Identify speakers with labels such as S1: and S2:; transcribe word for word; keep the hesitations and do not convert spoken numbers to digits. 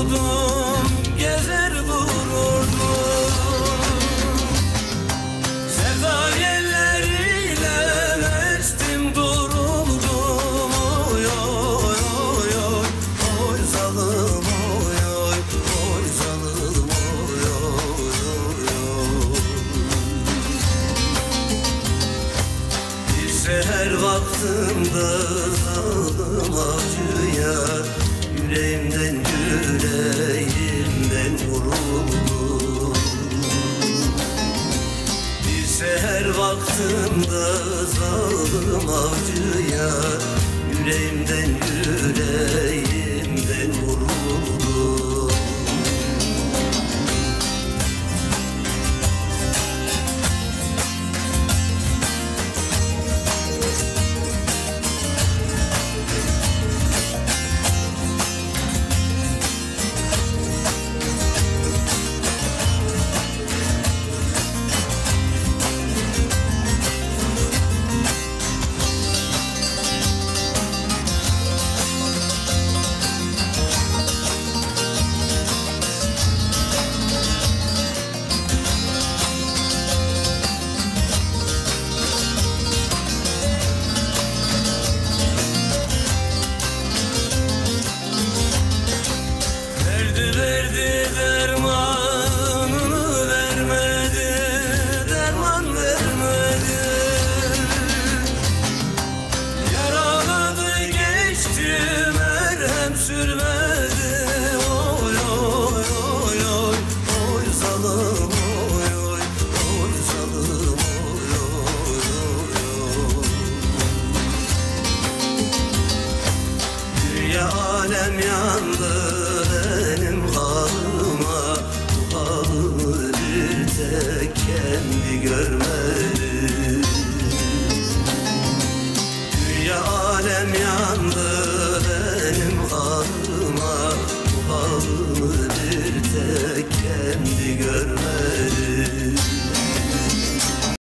S1: vururdum, gezer dururdum. Sevda yelleriyle estim duruldum. Oy oy oy oy, oy zalım oy oy, oy zalım oy oy oy oy. Bir seher vaktinde daldım acıya, yüreğimden yüreğimden vuruldum. Bir seher vaktinde daldım acıya, yüreğimden yüreğimden vuruldum. Verdi dermanını vermedi, derman vermedi. Yaraladı geçti, merhem sürmedi. Oy oy oy oy, oy zalım oy oy, oy zalım oy oy oy. Dünya alem yandı benim halıma, bu halımı bir tek kendi görmedi. Dünya alem yandı benim halıma, bu halımı bir tek kendi görmedi.